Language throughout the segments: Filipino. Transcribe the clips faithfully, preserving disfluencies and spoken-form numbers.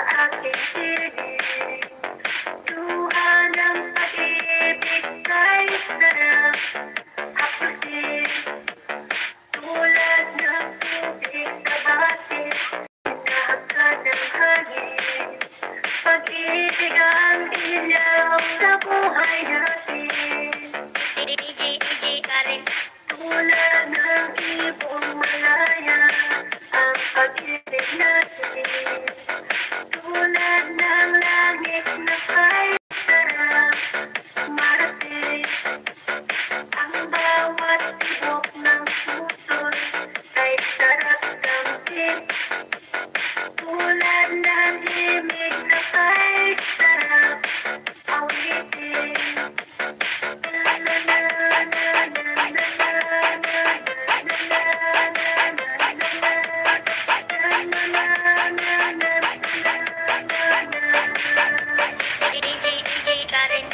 aking piling. Luha ng pag-ibig kay sarap hapusin. Tulad ng tubig sa batis, kahagkan ng hangin. Pag-ibig ang ilaw sa buhay natin. D J D J Karen. Tulad ng ibong malaya ang pag-ibig natin. Tulad ng langit na kay sarap marating. Ang bawat tibok ng puso'y ay sarap damhin. Tulad ng himig na kay sarap awitin. La la la la la la la la D J D J Karen.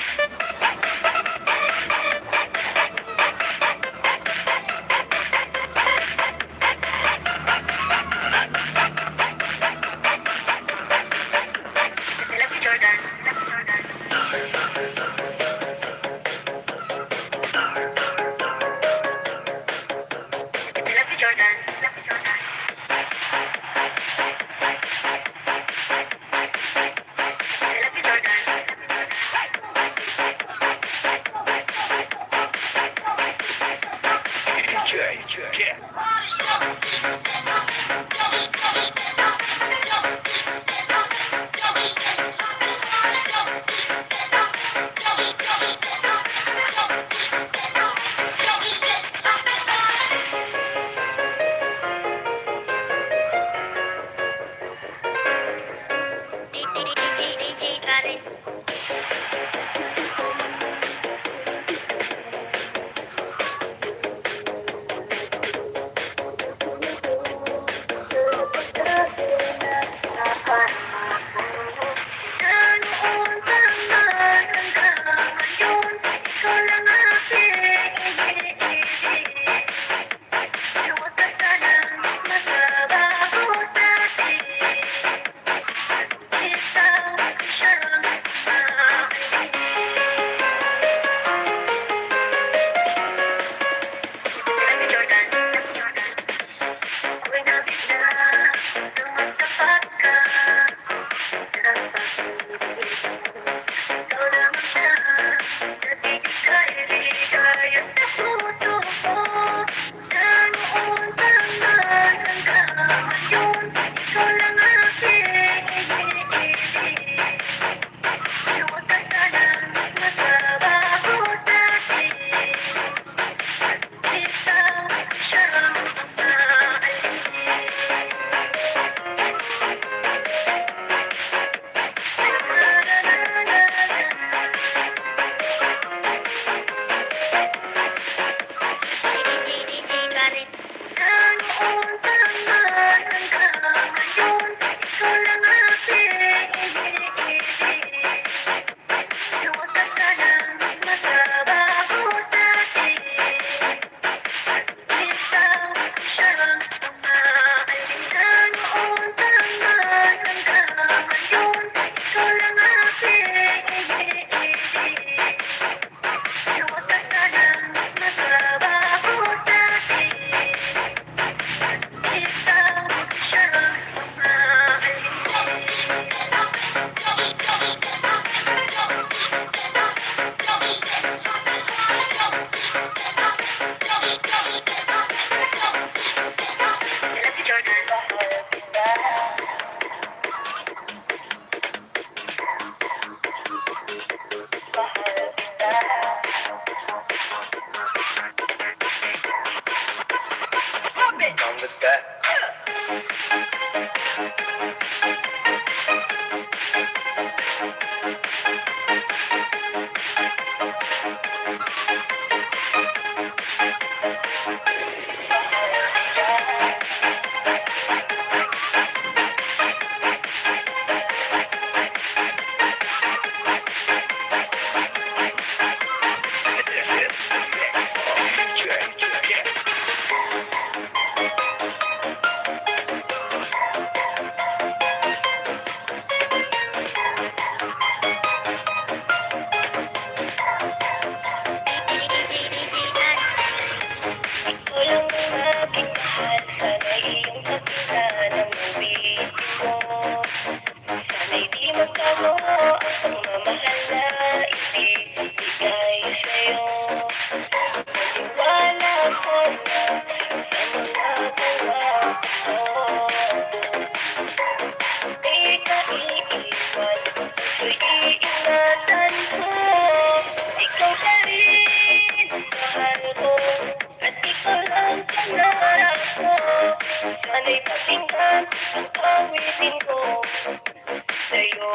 Sana'y pakinggan ang awitin ko sa'yo.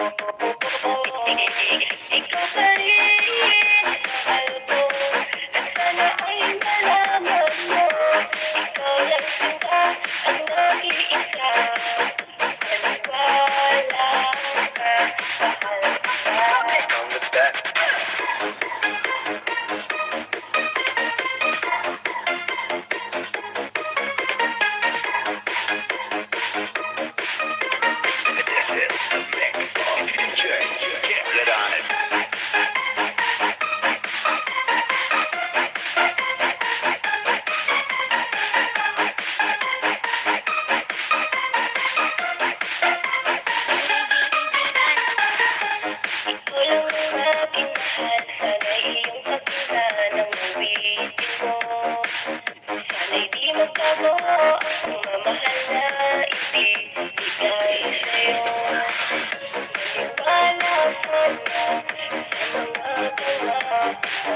Ikaw pa rin, mahal ko, at sana ay malaman mo. Ikaw lang sinta ang nag-iisa. Maniwala ka, mahal ka. On the back. This is the mix. D J, get on it. Ikaw lang ang aking mahal. Sana'y iyong pakinggan ang awitin ko. Sana'y di magbago ang mamahal na ibibigay sa'yo. Maniwala sana sa mga gawa ko.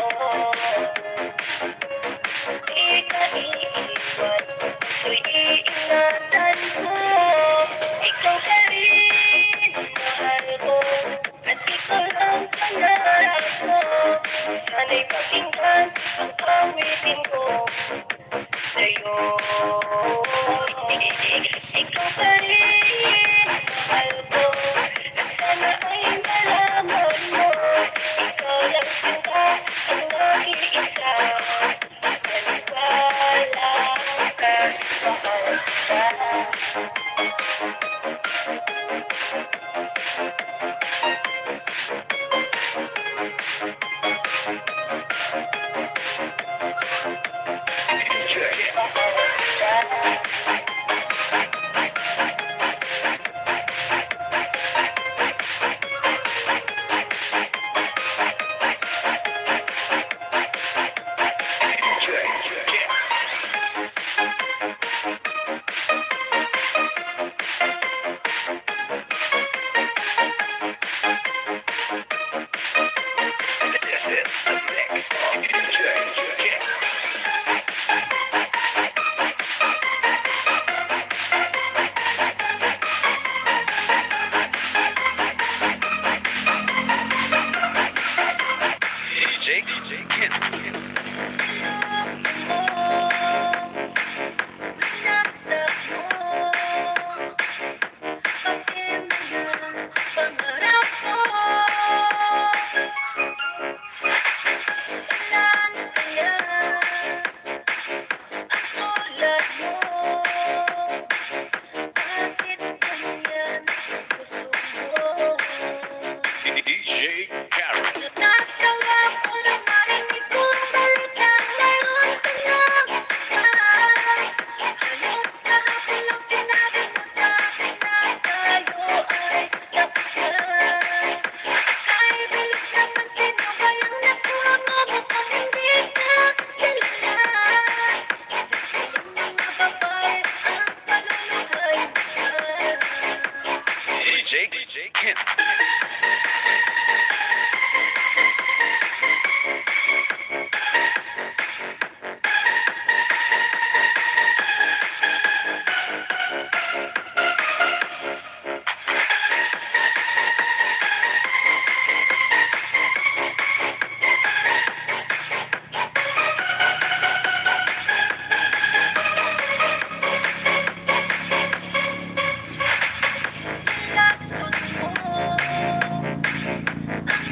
Di ka iiwan, ako'y iingatan mo. Ikaw pa rin, mahal ko, at ikaw lang pangarap ko. Sana'y pakinggan ang awitin ko sa'yo. Ikaw pa rin, mahal ko, at sana ay malaman mo. Ikaw lang sinta ang nag-iisa. Maniwala ka, mahal ka. D J, this is the mix. D J, D J, D J, Ken. D J Karen. D J, D J Ken. Ang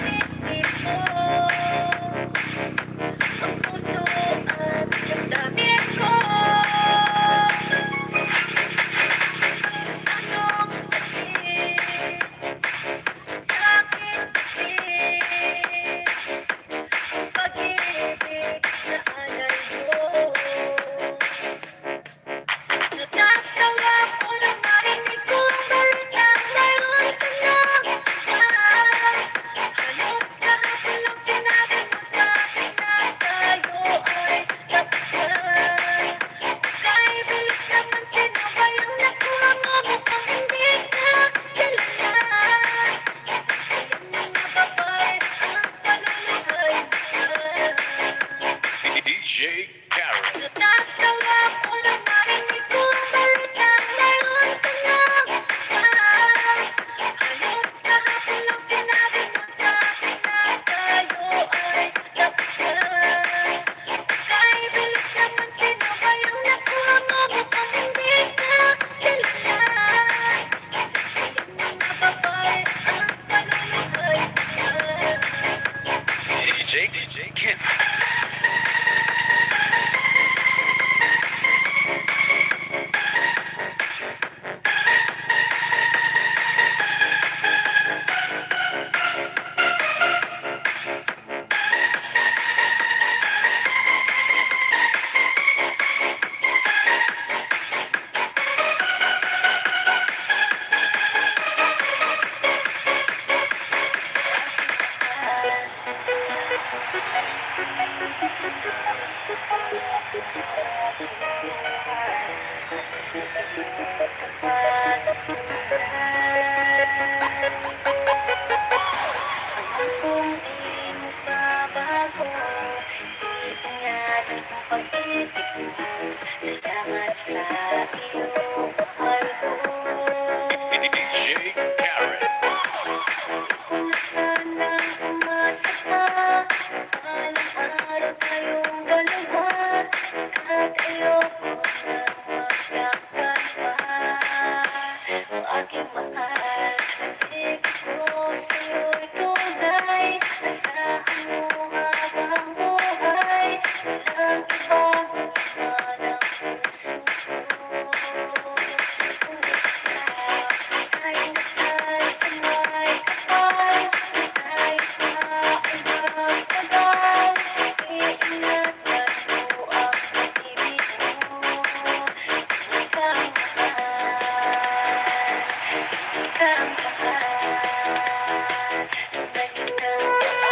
Kung di magbabago, iingatan kong pag-ibig mo. Salamat sa iyong mahal ko. D J Karen. Kung sanang umasa pa, balang araw tayong dalawa. Kahit ayoko nang masaktan pa. O aking mahal, ang ibig ko sa'yo'y tunay. Asahan mo habang buhay, walang ibang laman ang puso ko. Kung ikaw ay nasal sa may kapal, tayo pa ay magtagal. Iingatan mo ang pag-ibig mo. Ikaw mahal, ikaw mahal, tunay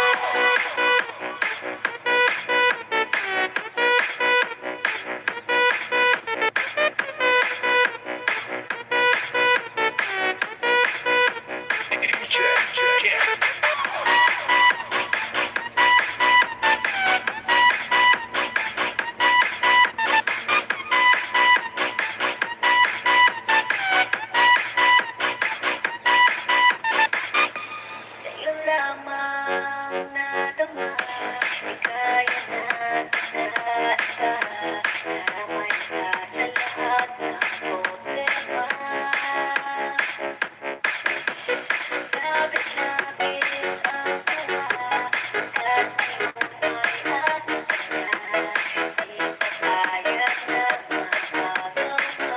D J Karen. sa'yo lamang nadama, di kaya natin na iba. Karamay ka sa lahat ng problema. Labis-labis ang tawa, at ngayon ay ano ka na, di papayag na magagawa.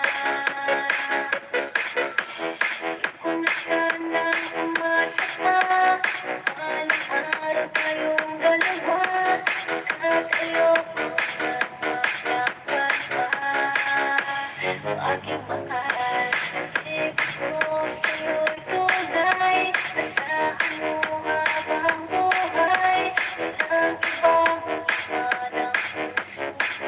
Kung sanang umasa pa, balang araw tayong dalawa. Kahit ayoko nang masaktan pa. O aking mahal, ang ibig ko sa'yo'y tunay. Asahan mo habang buhay, walang ibang laman ang puso ko.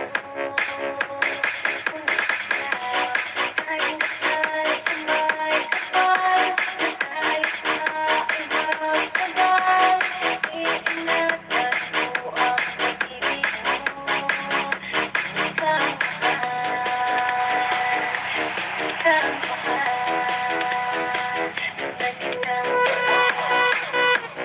Kung ikaw ay nasal sa may kapal, tayo pa ay magtagal. Iingatan mo ang pag-ibig mo. Ikaw mahal, ikaw mahal, tunay kitang mahal.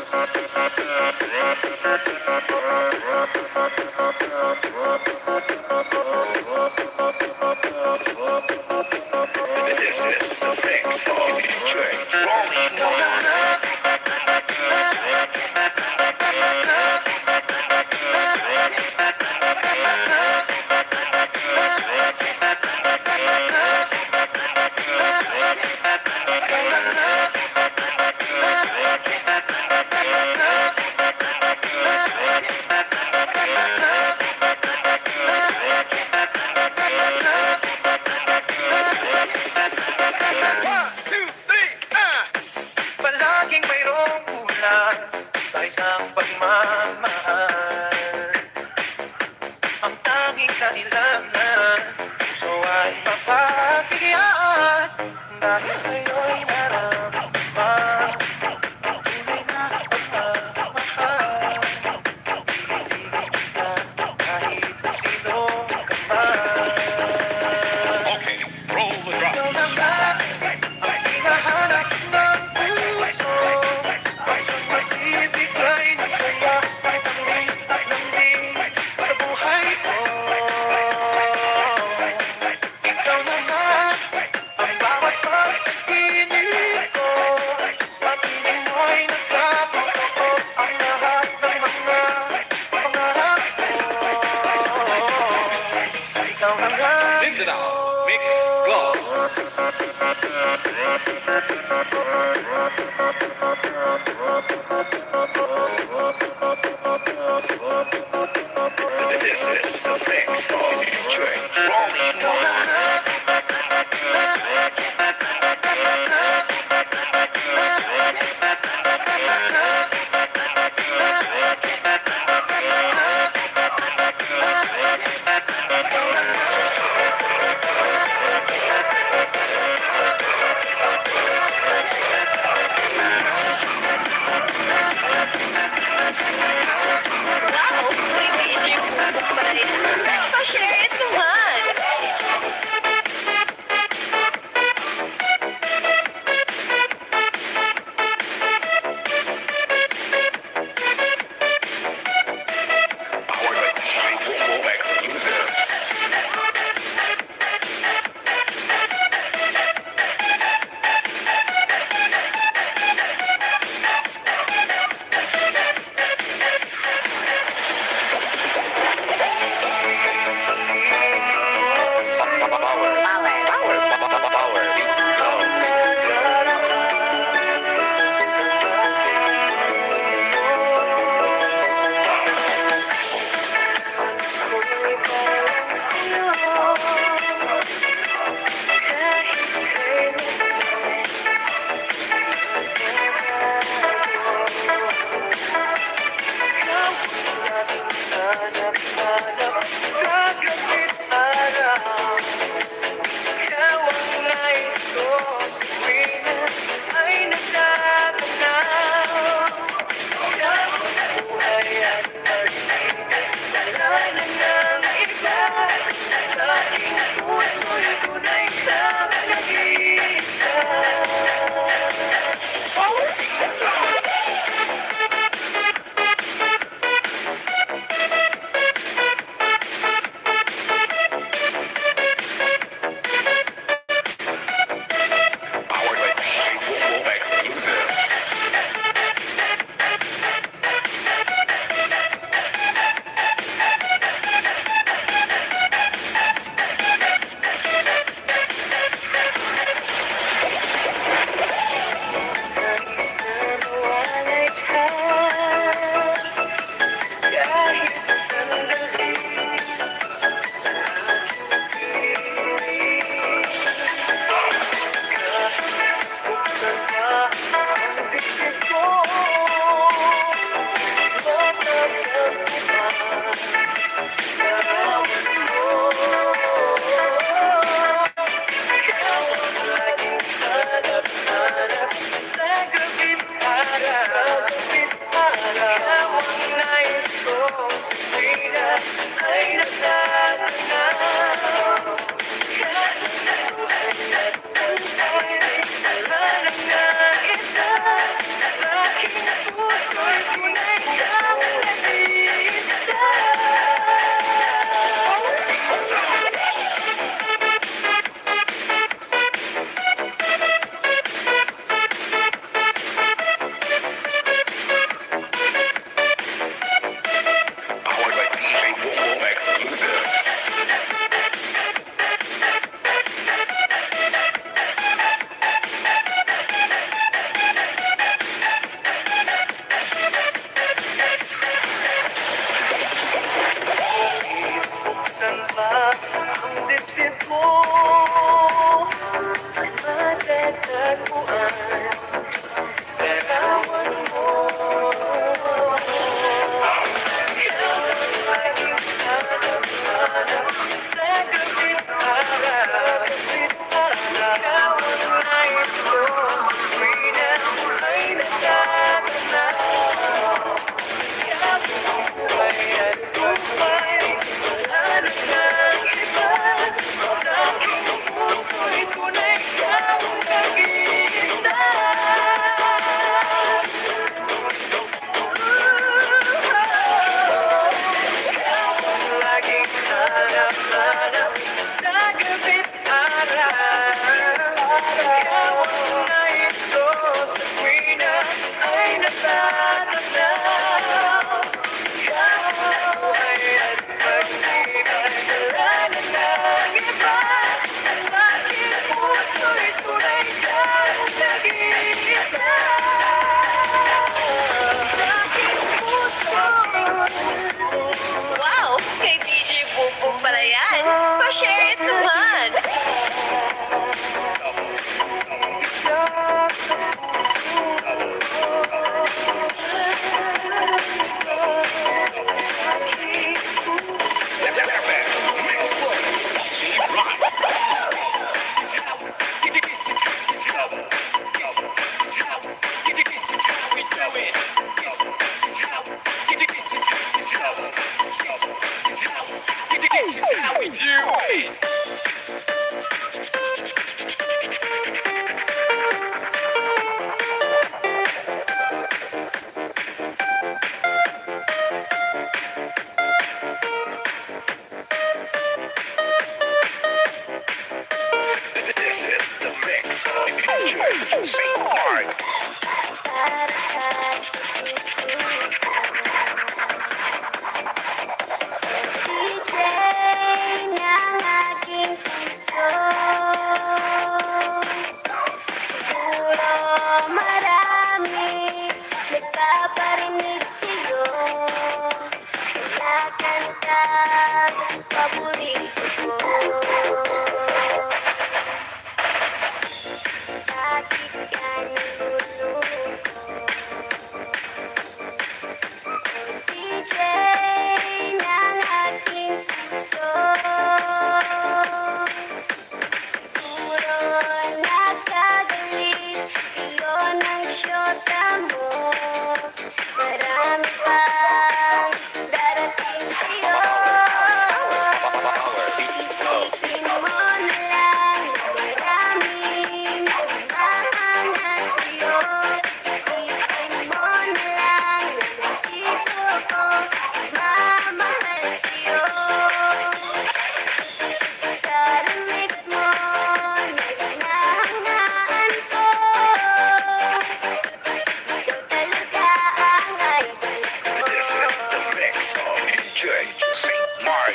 This is the mix of D J Rolly One. One, two, three, ah! Palaging mayroong kulang sa isang pagmamahal. Ang tanging kailangan, puso ay mapaghiyan. Dahil sa'yo'y naramdaman ang tunay na pagmamahal. Ibigay kita kahit sino ka man. Okay, roll the drop. Ikaw naman ang hinahanap ng puso, ang siyang magbibigay ng saya. nakakalaw. Kahit na buhay at pag-ibig ay dalanan ng iba, sa aking puso'y tunay kang nag-iisa. Sa aking puso. Wow! Kay D J Bumbong pala yan. Pa-share it naman. This is how we do it. This is the mix of D J Saint Mark. Nagpaparinig sa'yo na kanta paborito ko. Bakit ka niluluko? D J ng aking puso, siguro nakagalit iyon ang syota mo. Marami pang darating sa'yo. Isipin mo na lang na maraming mahanga sa'yo. Isipin mo na lang na nandito ko, mamahal sa'yo. Sa remix mo, nagnahangaan ko. Ikaw talaga ang idol ko. This is the mix of D J Saint Mark.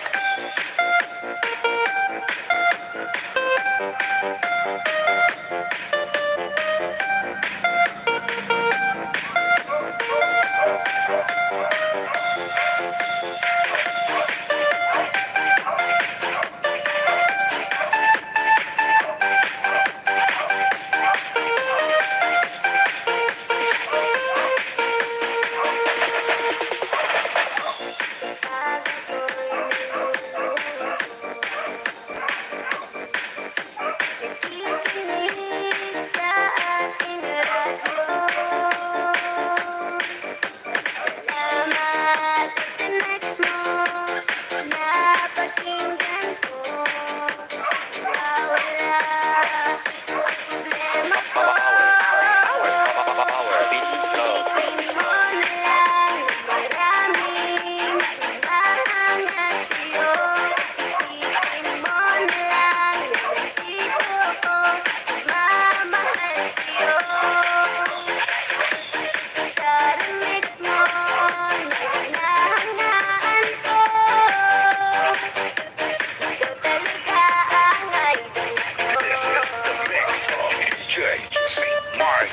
Nakikinig sa aking radyo. Salamat sa next mo, napakinggan ko. Wala problema ko. Isipin mo na lang na maraming mahanga sa'yo. Isipin mo na lang na nandito ko, mamahal sa'yo. Sa remix mo, nagnahangaan ko. Ikaw talaga ang idol ko. This is the mix of D J Saint Mark.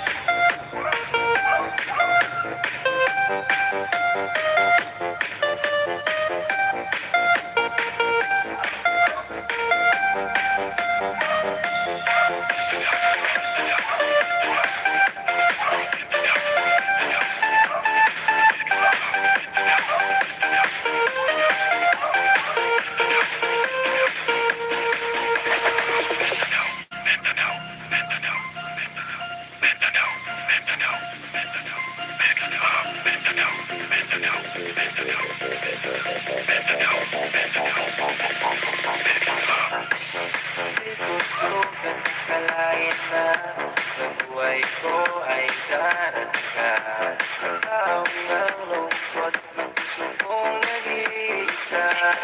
Di ko sugat kalain na sa buhay ko ay darating ka. Tawag ng lungkot ng puso kong nag-iisa.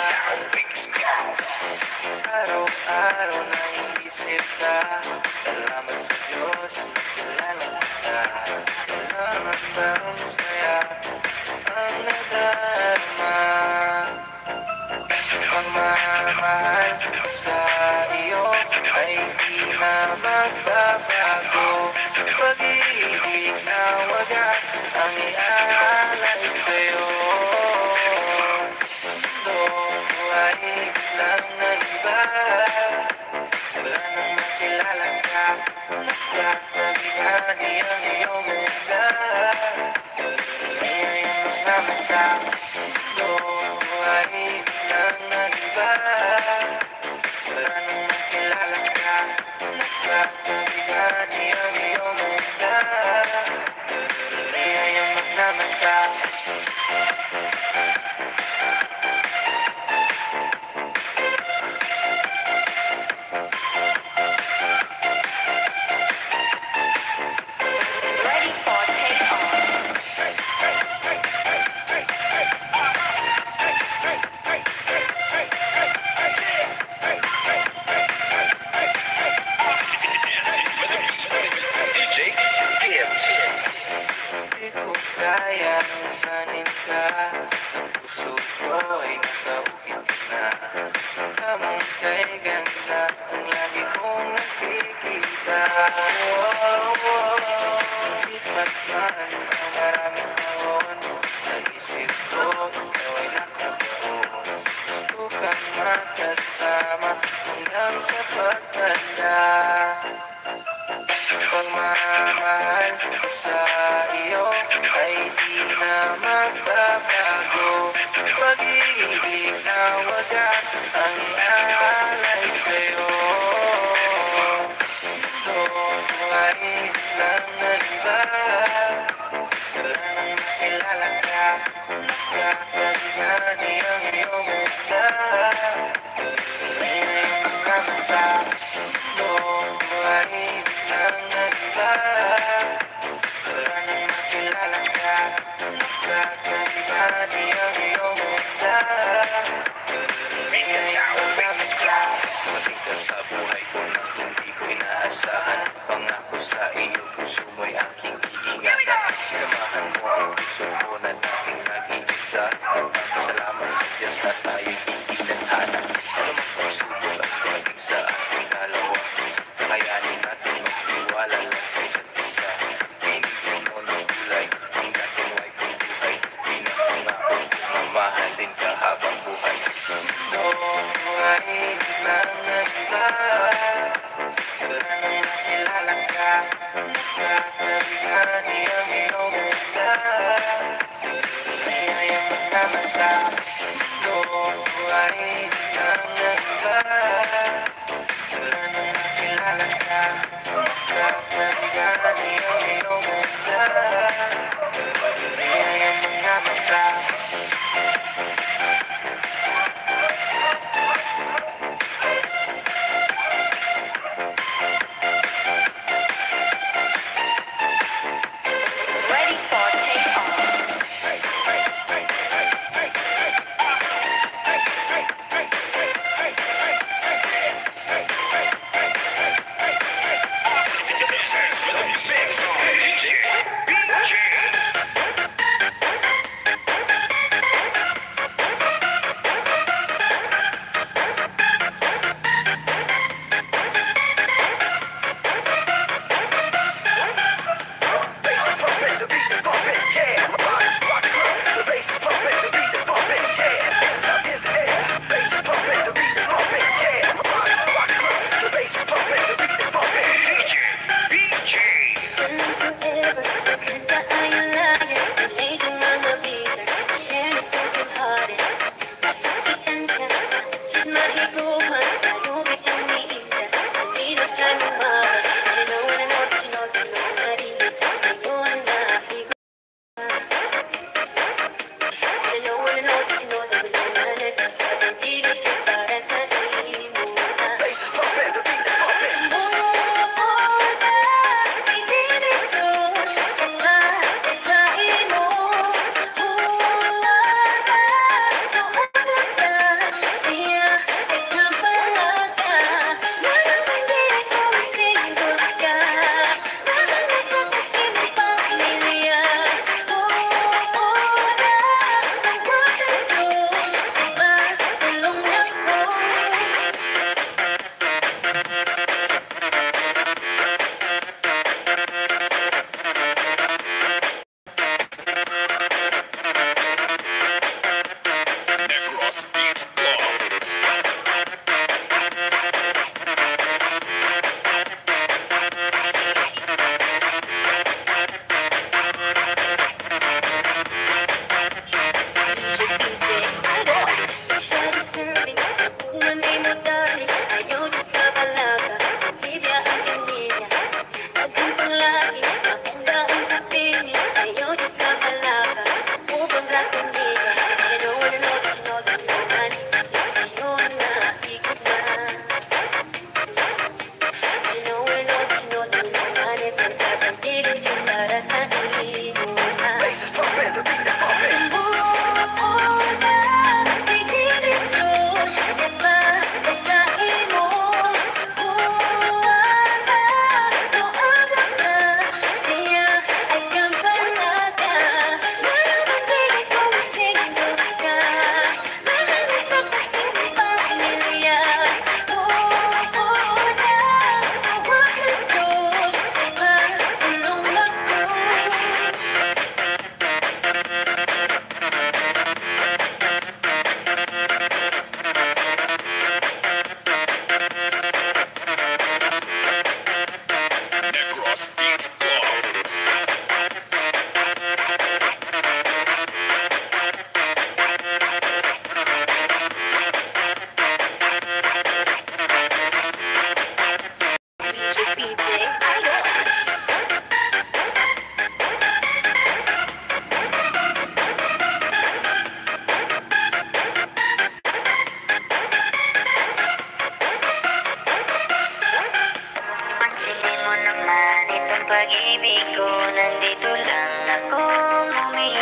Araw-araw na iisip ka. Salamat sa Diyos, kilala kita. Wala ibang saya ang nadarama. Pagmamahal sa iyo ay di na magbabago. Pag-ibig na wagas ang iaalay sa'yo. Mundo ay biglang nag-iba. Wala nang makilala ka. Nagkakabigani ang iyong ganda. Ngayon mga mata. Mundo ay biglang nag-iba. Wala nang makilala ka. Nagkakabigani ang iyong ganda. Ngayon mga mata. Ready for takeoff. D J Gibbs. Di ko kayang sanin ka. Sa puso ko ay nakaukit ka na. Kamang kay ganda ang lagi kong nakikita. Oh, oh, oh. Lipas man ang maraming taon. Sa isip ko ikaw ay nakaroon. Gusto kang makasama hanggang sa pagtanda. Pagmamahal sa iyo ay di na magbabago. Pag-ibig na wagas ang iaalay sa'yo. Mundo ay biglang nag-iba. Wala nang makilala ka. Nagkakabigani ang iyong ganda. Ngayon mga mata. Mundo ay biglang nag-iba. Wala nang makilala ka. Nagkakabigani ang iyong ganda. Ngayon mga mata. Dumating ka sa buhay ko nang hindi ko inaasahan. Pangako sa iyo, puso mo'y aking iingatan. Samahan mo ang puso ko na dating nag-iisa. Nagpapasalamat sa Diyos na tayo'y hindi nadhana. Ano mang pagsubok at dumating sa ating dalawa, kakayanin natin magtiwala lang sa isa't isa. Hinigin mo ng gulay, ang dating wife ng buhay. Di na pangako kung mamahalin ka habang buhay. Mundo ay biglang nag-iba. Wala nang makilala ka. Nagkakabigani ang iyong ganda. Ngayon mga mata. Mundo ay biglang nag-iba. Wala nang makilala ka. Nagkakabigani ang iyong ganda. Ngayon mga mata. Ready for takeoff. Mix on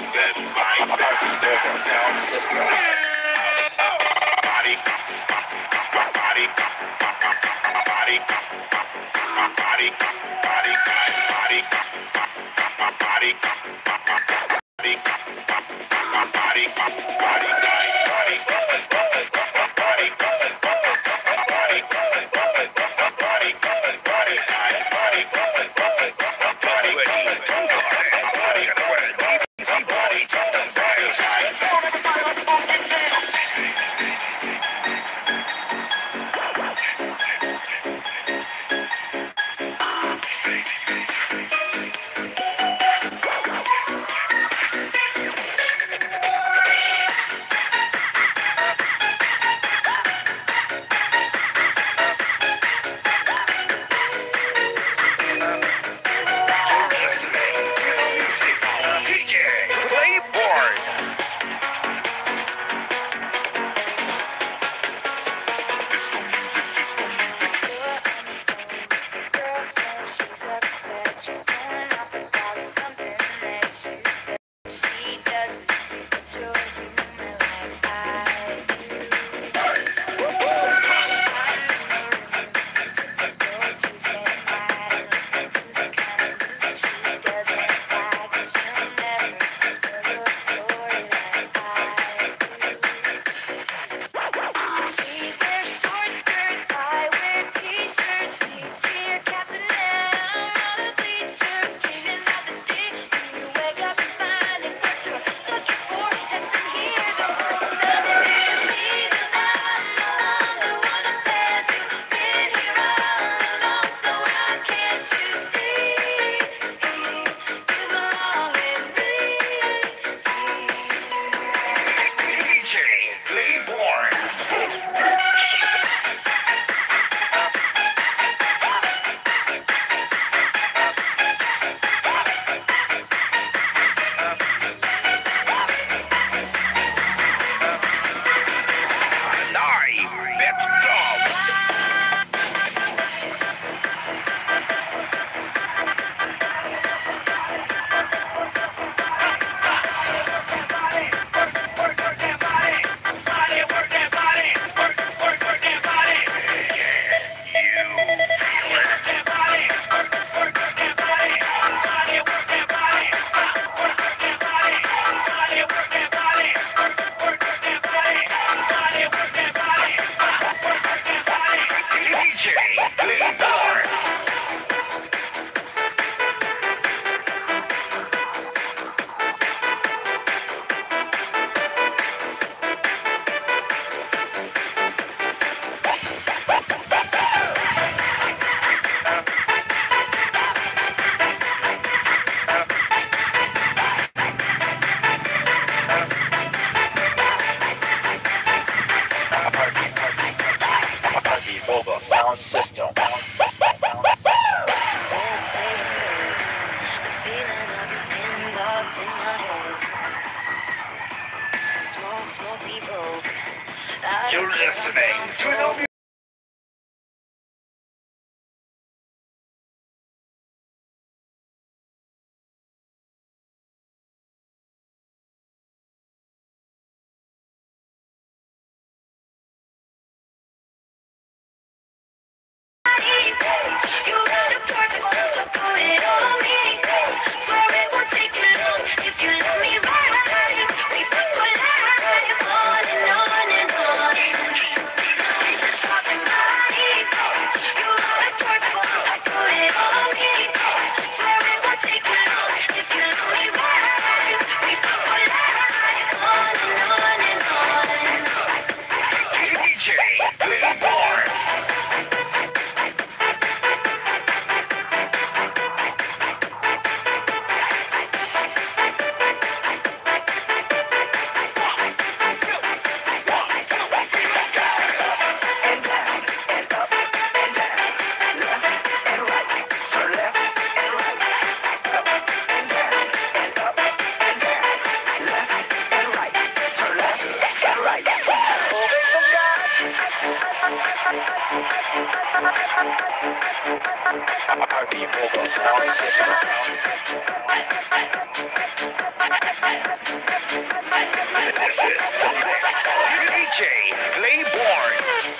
That's right. Sound system. Body, body, body, body, body, body, body, body, body, body, Sound system. You're listening to the R V Mobile Sound System. This is the mix. D J Playborn.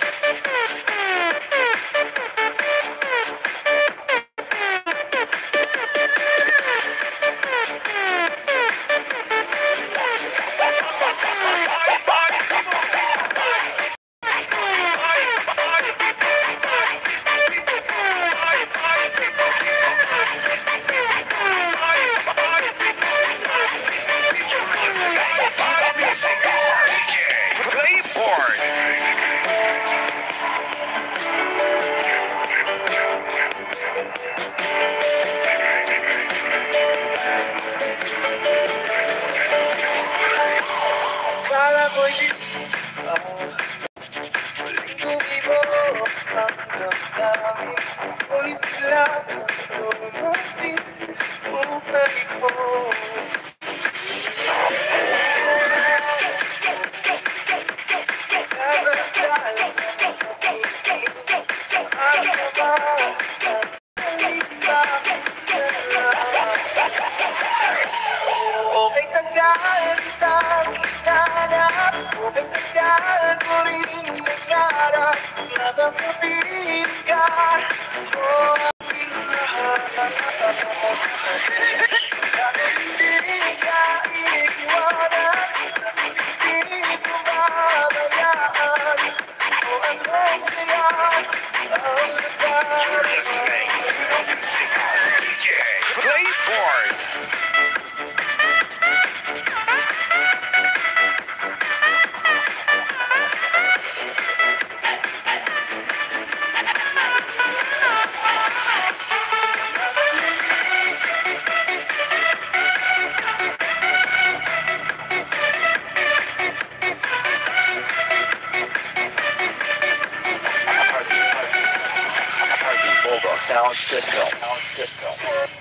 Okay, tagal kita kinanap. Okay, tagal ko rin nagkarap. Nakakapilin ka, o aking lahat. Bakit hindi ka iiwanan? Hindi ko babayaan. O anong saya ang nagkarap? Listening to music D J Playborn. Sound system. Sound system.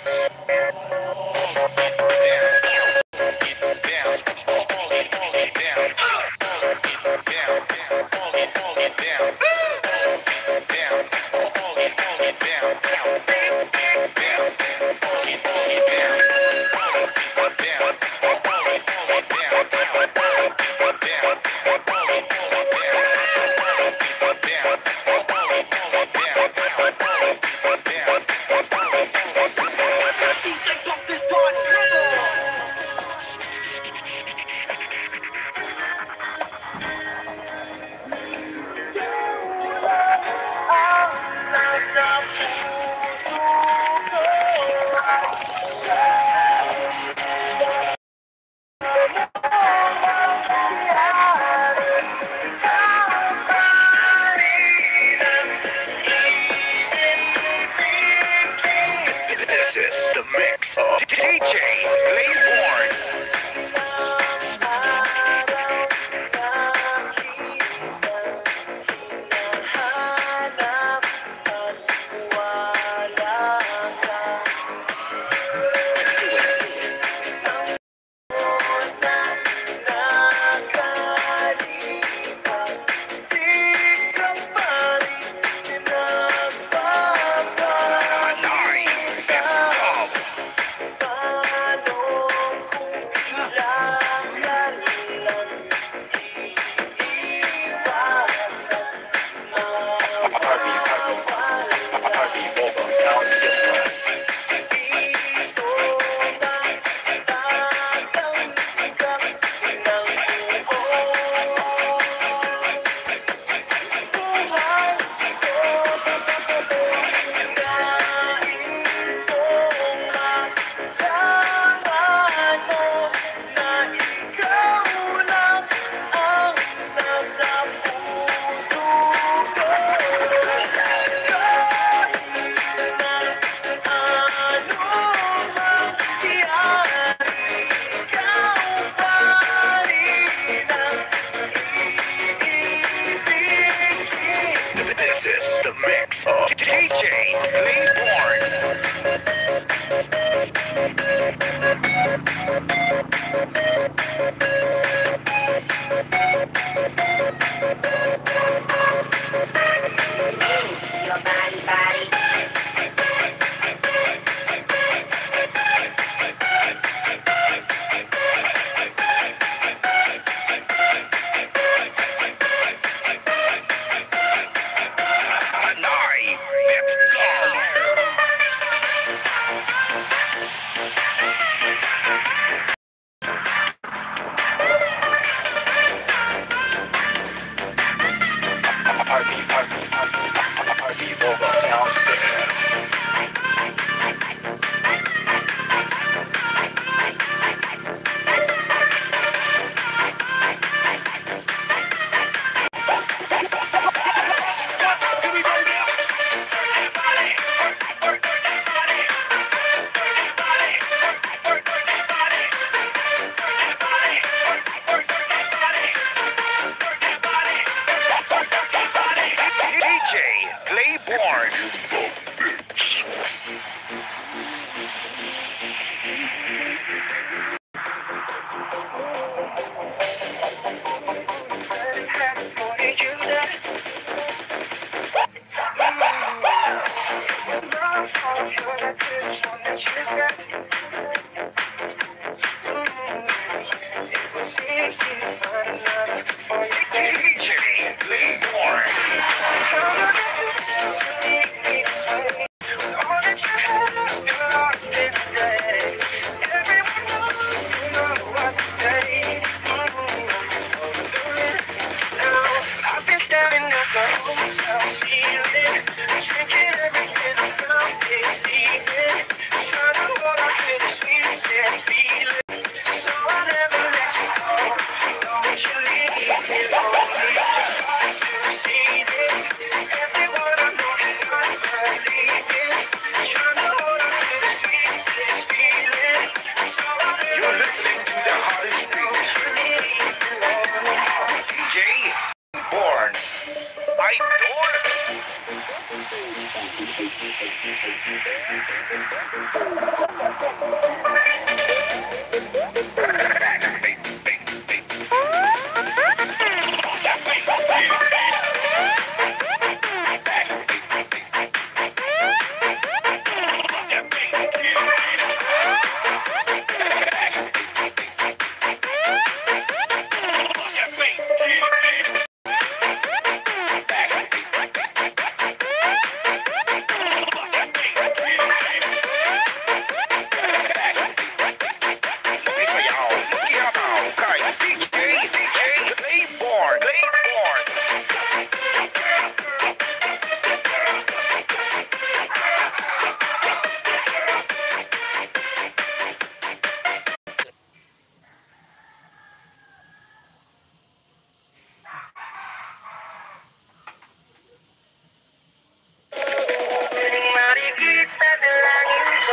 This is the mix of D J Playborn. Nine. you said. It was easy to find another for you. D J Lee Born. How does it feel to leave me this way? With all that you have, you're lost in a day. Everyone knows you know what to say. Now I've been staring at the hotel ceiling, drinking everything I found this evening, trying to hold on to the sweetest feeling. So I never let you go. Don't you leave me lonely. Start to see this. Everyone I know cannot believe this. Trying to hold on to the sweetest feeling. So I never You're listening to the hottest beat. don't you leave me lonely. D J Born. I adore. Mari kita dalangin ko.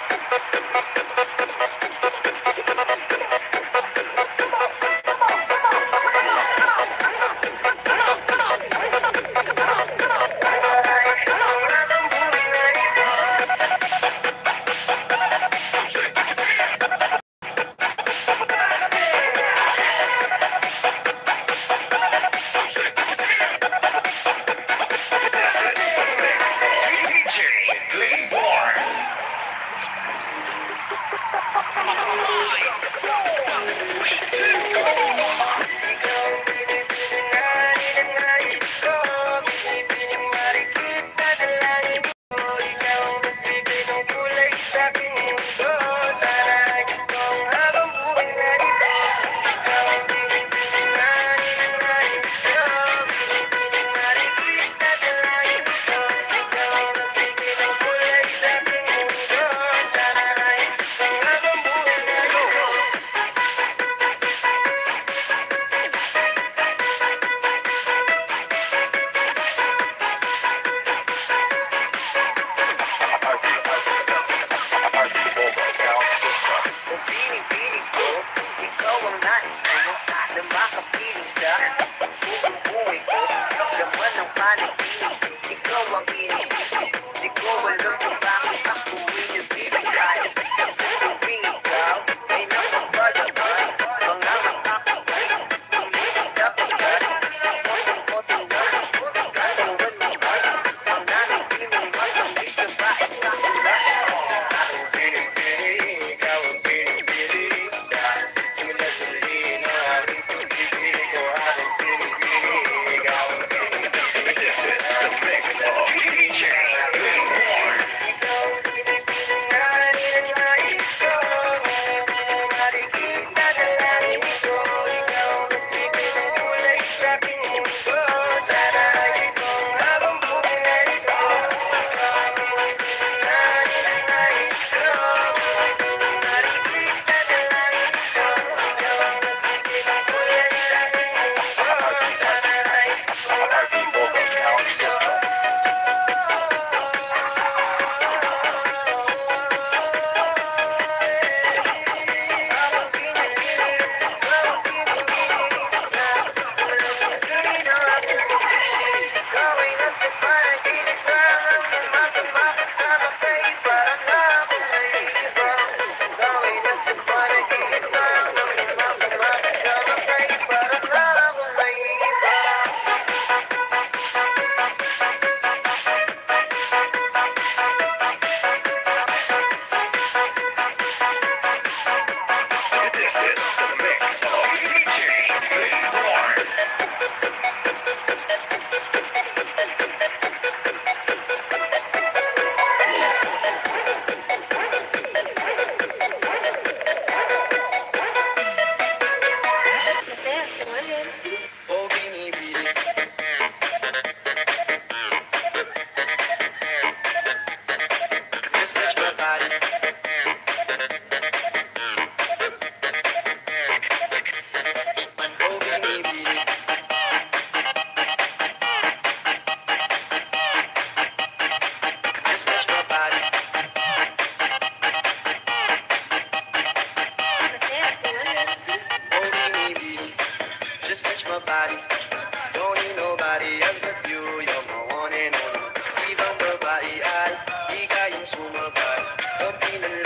D J Lee Born.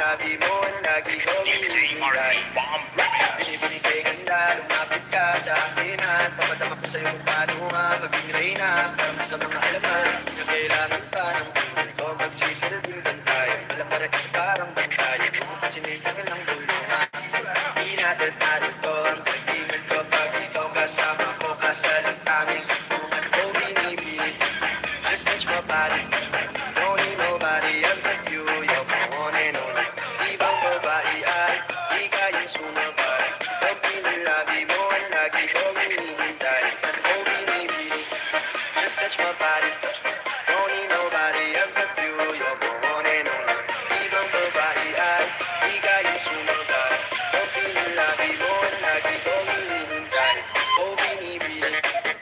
labi mo ang lagi ko hinihintay. Binibinigay ganda, lumapit ka sa akin at papadama ko sa'yo kung paano nga maging reyna. Para sa mga alaman na kailangan pa ng buhay ko magsisilbing bantay. Wala para kasi parang bantay, sinintangin ng dulo nga. Di natin narito ang kaibigan ko pag ikaw kasama ko. Kasalang aming tungan ko binibig. Just touch my body, don't need nobody else but you. You're my one and only. Ibang babae ay di kayang sumabay. Ang pinalabi mo ang lagi ko hinihintay. Oh binibig, just touch my body, don't need nobody else but you. You're my one and only. Ibang babae ay di kayang sumabay. Ang pinalabi mo ang lagi ko hinihintay. Oh binibig.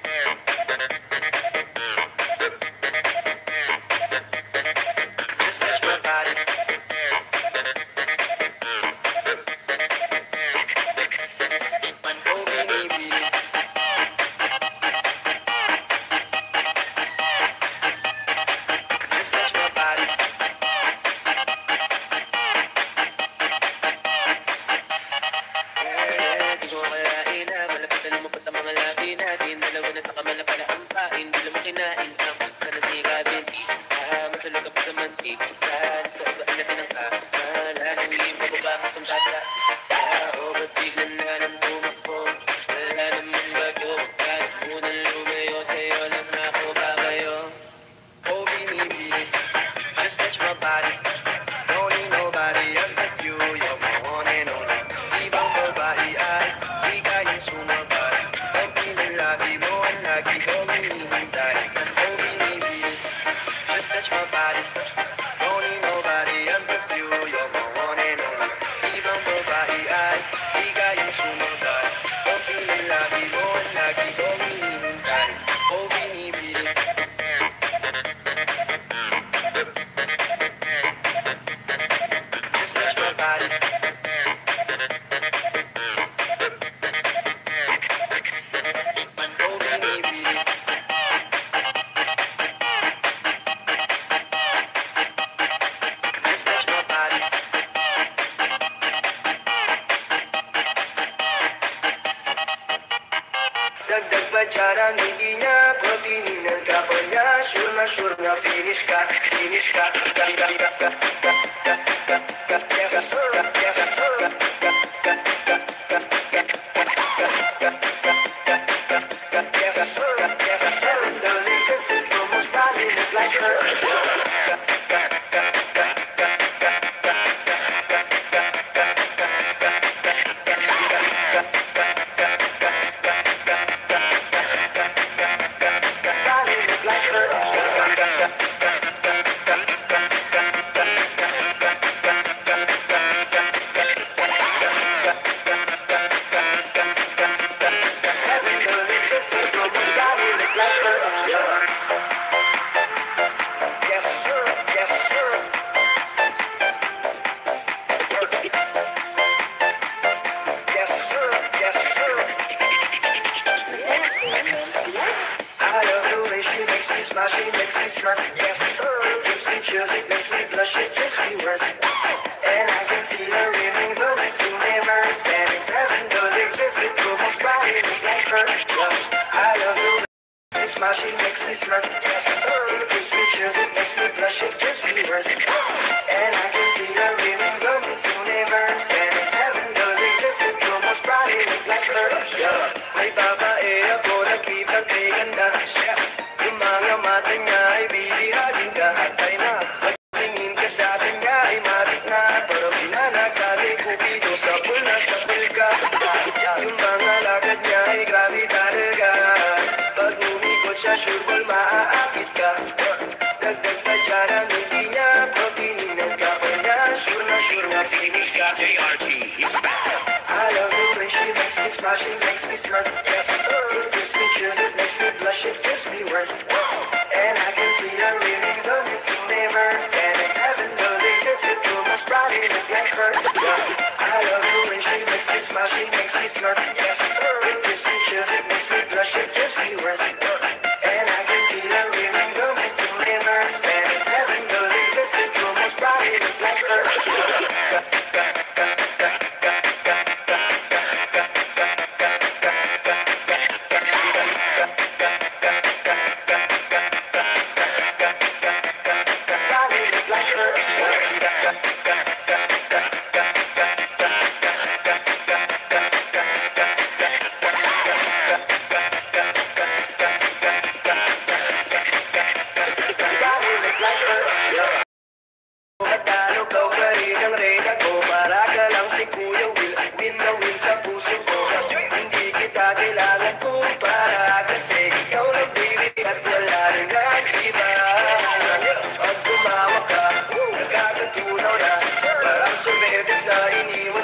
Dagdag pa dyan ang hindi niya, kung tinignan ka pa niya, sure na sure na finish ka, finish ka, ka, ka, ka, ka, ka, ka, ka, ka, ka, ka,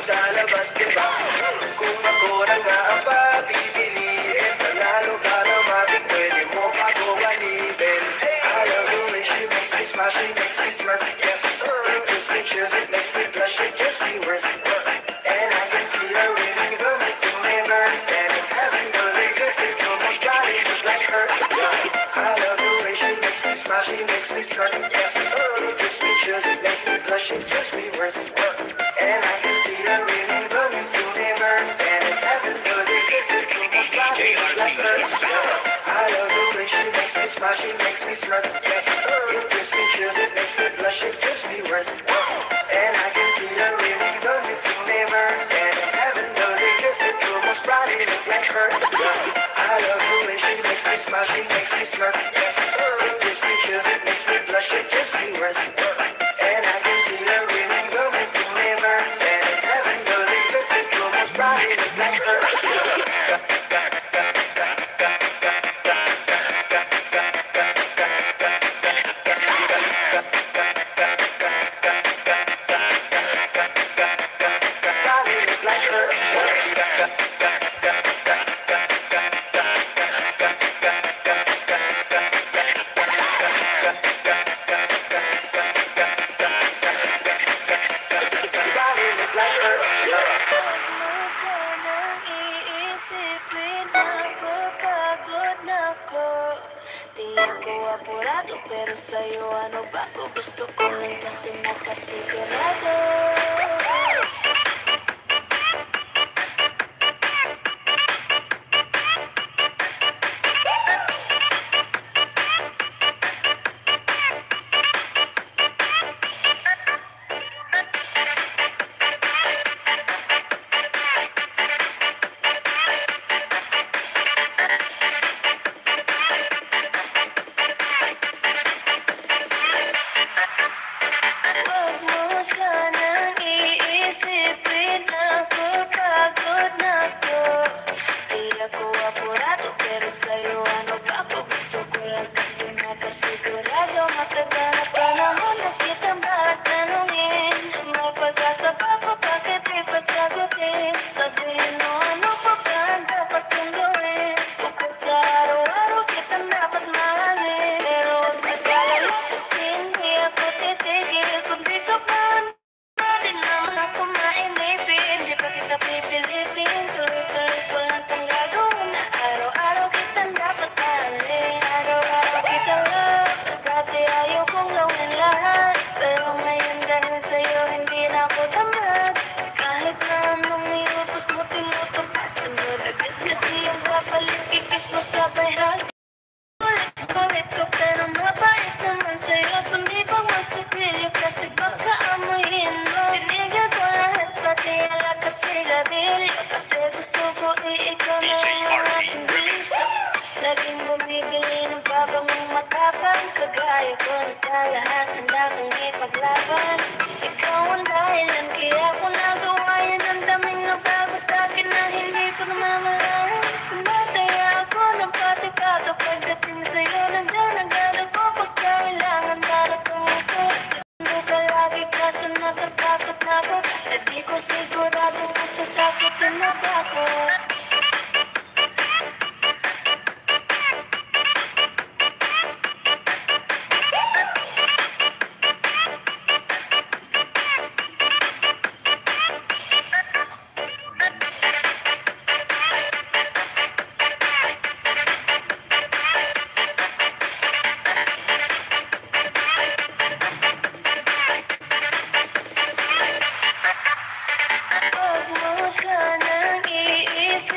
sa labas, diba? Kung ako na nga ang papipiliin, panalo ka na matik, pwede mo pa kong alipin. I love the way she makes me smile, she makes me smirk, yeah. It gives me chills, it makes me blush, it gives me worth. And I can see her reading the missing mirrors. And if heaven does exist, it almost got it just like her, yeah. I love the way she makes me smile, she makes me smirk, yeah. It gives me chills, it makes me blush, it gives me worth. And I can see her reading the missing mirrors. And if heaven does exist, it almost got it just like her, yeah. I love the way she makes me smile, she makes me smirk, yeah. It gives me chills, it makes me blush, it gives me worth. And I can see her reading the missing mirrors. And if heaven does exist, it almost brought it look like her, yeah. I love the way she makes me smile, she makes me smirk, yeah. It gives me chills, it makes me blush, it gives me worth. And I can see her reading the missing mirrors. And if heaven does exist, it almost brought it look like her, yeah. Pero sa'yo ano ba ko gusto ko lang kasi nakasigurado. Huwag mo sanang iisip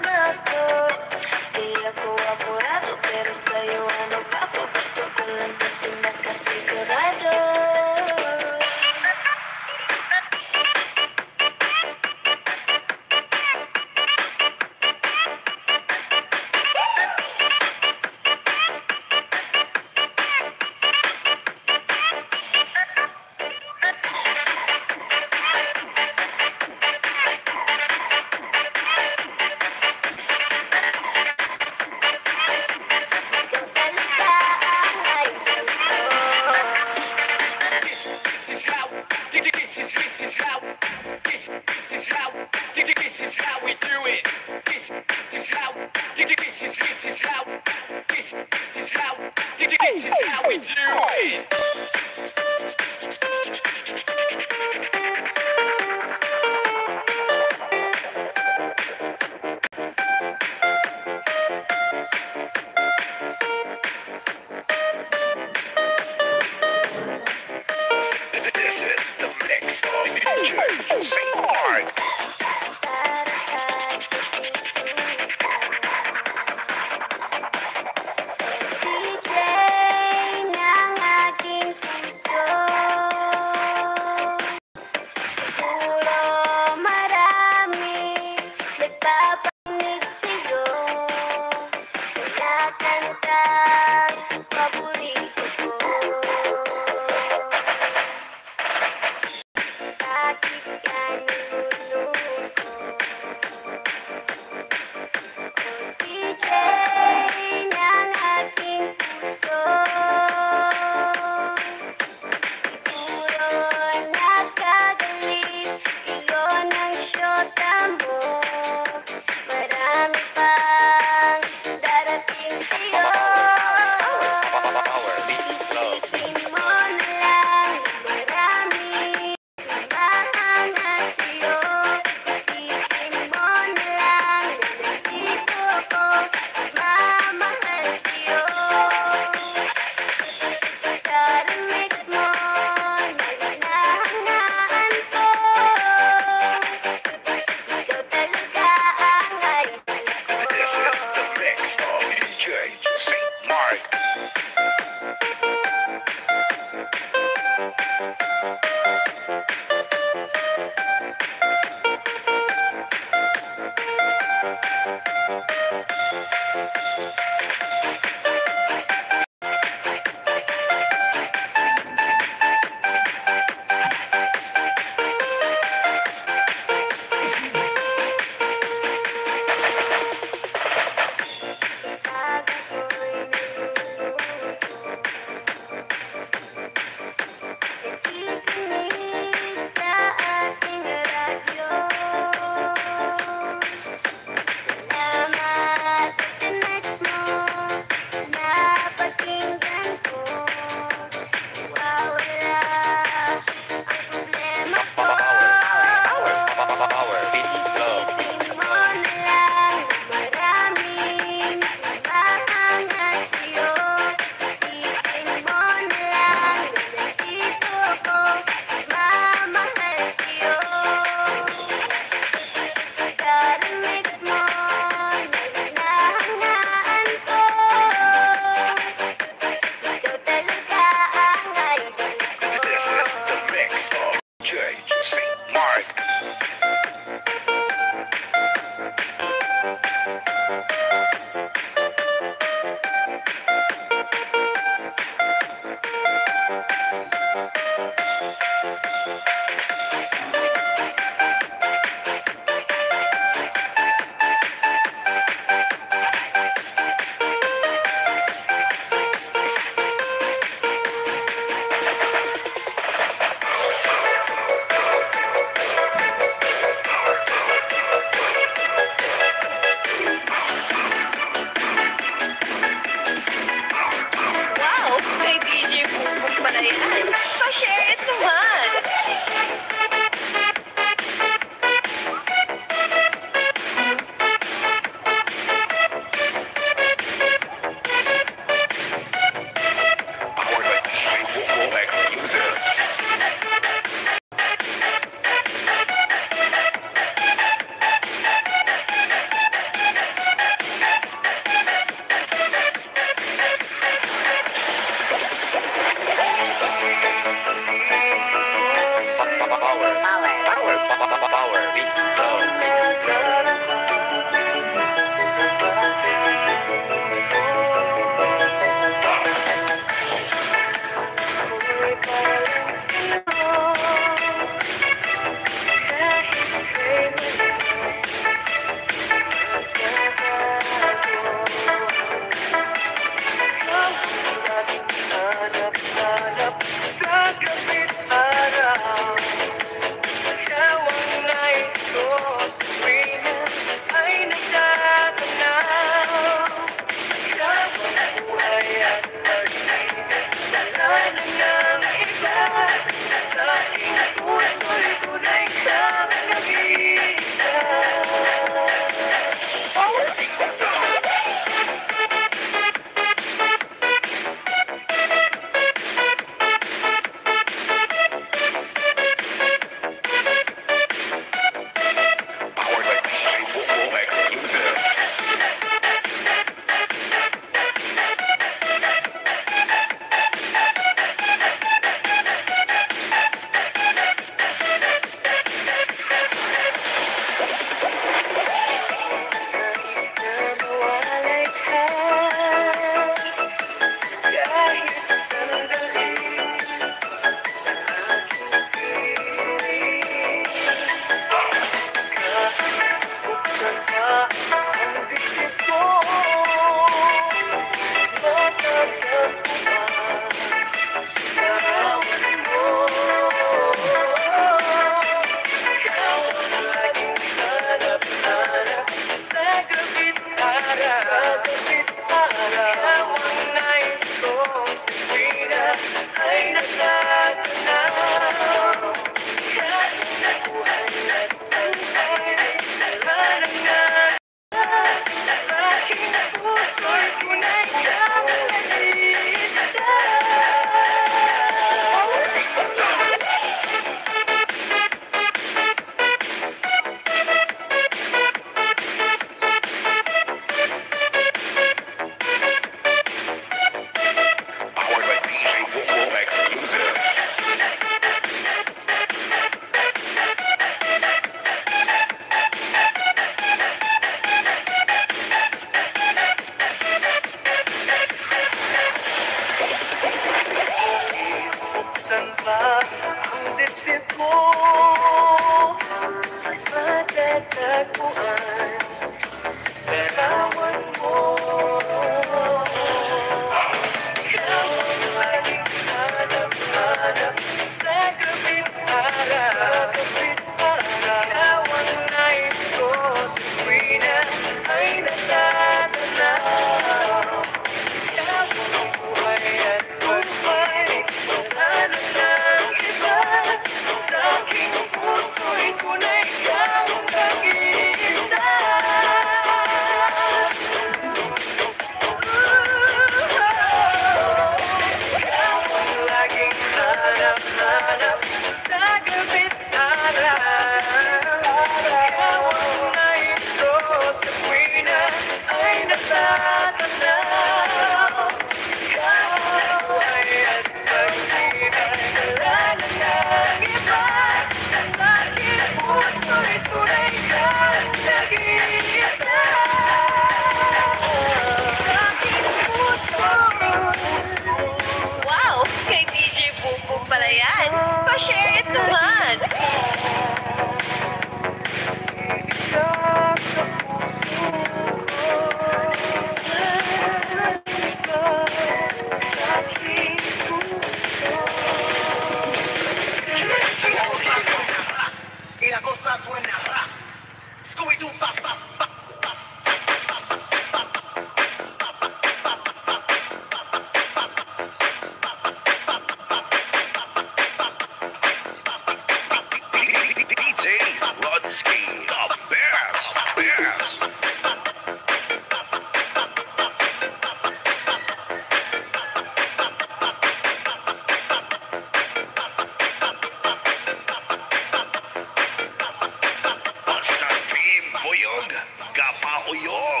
Kapauyog.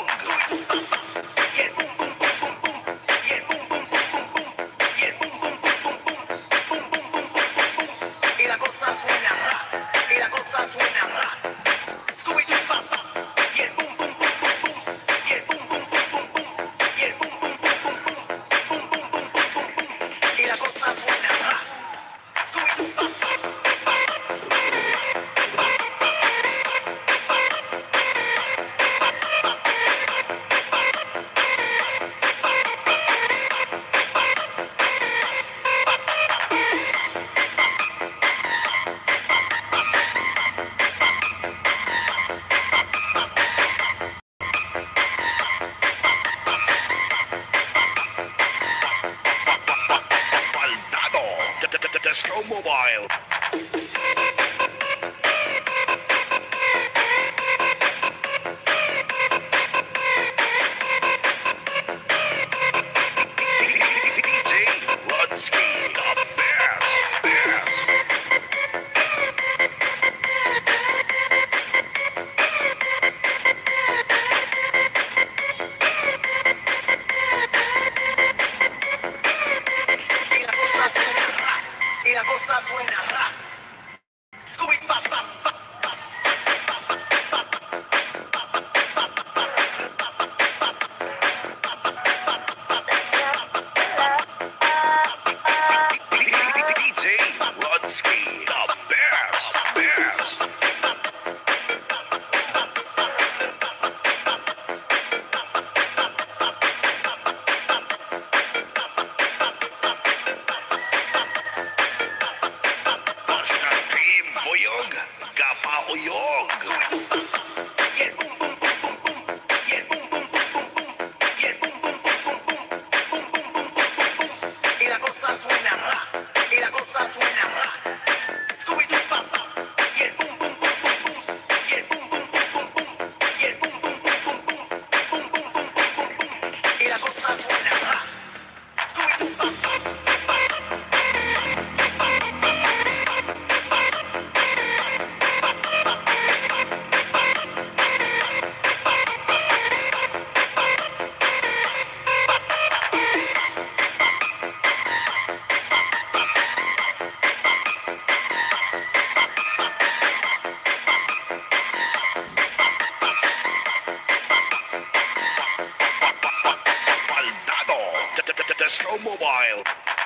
Y la cosa suena ra, y la cosa suena ra. Scooby-Doo, pa, pa, y el boom, boom, boom, boom, boom, y el boom, boom, boom, boom, boom, y el boom, boom, boom, boom, boom, boom, boom, boom, boom, boom, boom, y la cosa suena ra. Scooby-Doo, pa, pa. Baldado. Disco Mobile. D J Rudsky. The best. Best. Y la cosa suena ra, y la cosa suena ra. Scooby, pa, pa, pa. D J Rudsky. The best. Best. Basta Team Buyog. Kapauyog. Y el boom, boom, boom, boom, boom, y el boom, boom, boom, boom, boom, y el boom, boom, boom, boom, boom, boom, boom, boom, boom, boom, boom, y la cosa suena ra, y la cosa suena ra. Scooby-Doo, pa, pa, y el boom, boom, boom, boom, boom, y el boom, boom, boom, boom, boom, y el boom, boom, boom, boom, boom, boom, boom, boom, boom, boom, boom, y la cosa suena ra. Scooby-Doo, pa, pa. Baldado. Disco Mobile.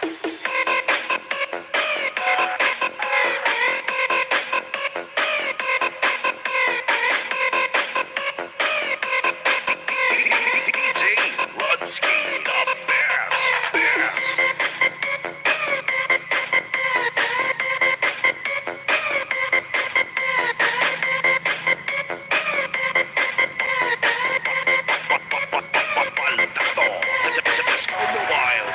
D J Rudsky. The best. Best. Baldado. Disco Mobile.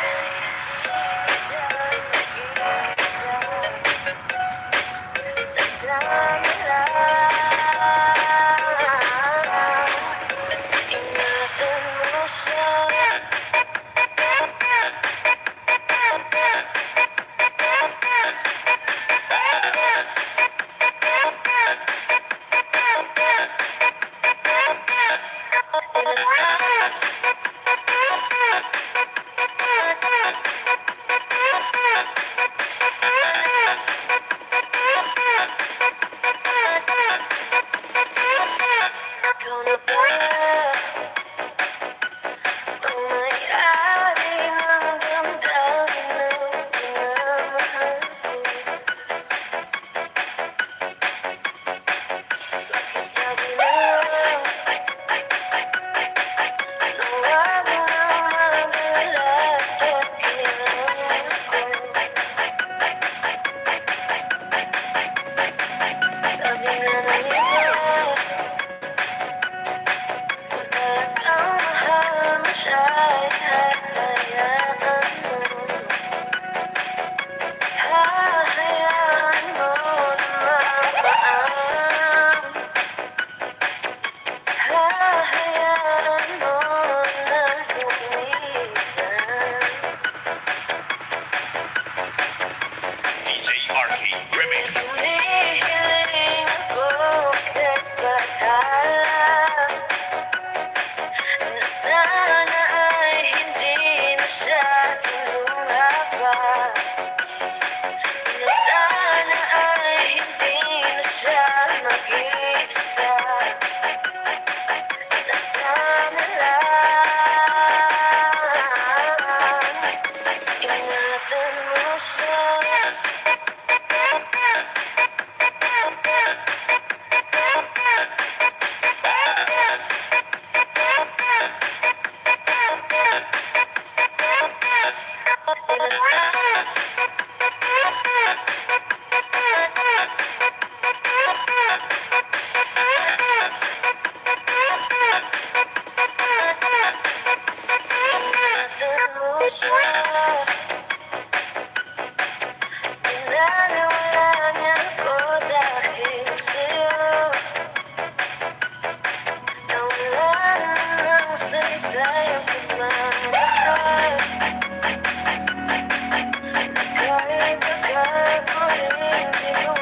sa'yo pagmamahal. Kahit akala ko rin